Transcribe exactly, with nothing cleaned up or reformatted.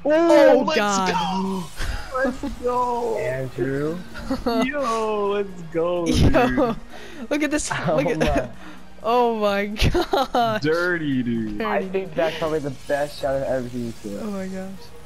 Oh, let's God. Go. Let's go. Andrew. Yo, let's go, Yo, dude. look at this. Oh Look at. my. Oh my God. Dirty, dude. I think that's probably the best shot I've ever seen. Oh my gosh.